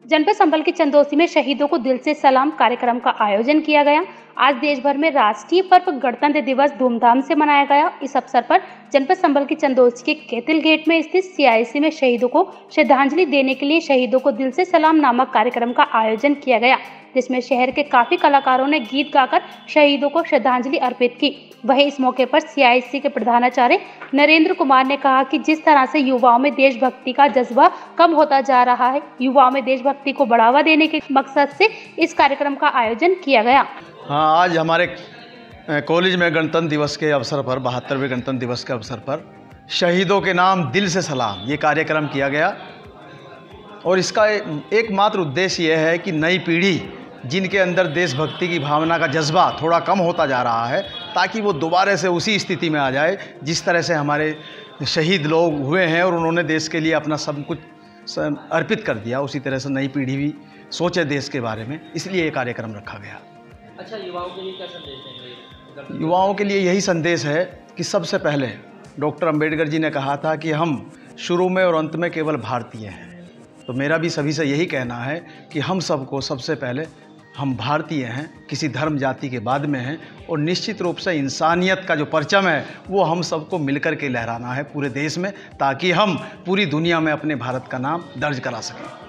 जनपद संभल के चंदौसी में शहीदों को दिल से सलाम कार्यक्रम का आयोजन किया गया। आज देश भर में राष्ट्रीय पर्व गणतंत्र दिवस धूमधाम से मनाया गया। इस अवसर पर जनपद संभल की चंदौसी के कैथिल गेट में स्थित सीआईसी में शहीदों को श्रद्धांजलि देने के लिए शहीदों को दिल से सलाम नामक कार्यक्रम का आयोजन किया गया, जिसमें शहर के काफी कलाकारों ने गीत गाकर शहीदों को श्रद्धांजलि अर्पित की। वहीं इस मौके पर सीआईसी के प्रधानाचार्य नरेंद्र कुमार ने कहा कि जिस तरह से युवाओं में देशभक्ति का जज्बा कम होता जा रहा है, युवाओं में देशभक्ति को बढ़ावा देने के मकसद से इस कार्यक्रम का आयोजन किया गया। हाँ, आज हमारे कॉलेज में गणतंत्र दिवस के अवसर पर 72वें गणतंत्र दिवस के अवसर पर शहीदों के नाम दिल से सलाम ये कार्यक्रम किया गया। और इसका एकमात्र उद्देश्य यह है कि नई पीढ़ी जिनके अंदर देशभक्ति की भावना का जज्बा थोड़ा कम होता जा रहा है, ताकि वो दोबारा से उसी स्थिति में आ जाए जिस तरह से हमारे शहीद लोग हुए हैं और उन्होंने देश के लिए अपना सब कुछ अर्पित कर दिया। उसी तरह से नई पीढ़ी भी सोचे देश के बारे में, इसलिए ये कार्यक्रम रखा गया। अच्छा, युवाओं के लिए क्या संदेश देंगे? युवाओं के लिए यही संदेश है कि सबसे पहले डॉक्टर अंबेडकर जी ने कहा था कि हम शुरू में और अंत में केवल भारतीय हैं। तो मेरा भी सभी से यही कहना है कि हम सबको सबसे पहले हम भारतीय हैं, किसी धर्म जाति के बाद में हैं, और निश्चित रूप से इंसानियत का जो परचम है वो हम सबको मिलकर के लहराना है पूरे देश में, ताकि हम पूरी दुनिया में अपने भारत का नाम दर्ज करा सकें।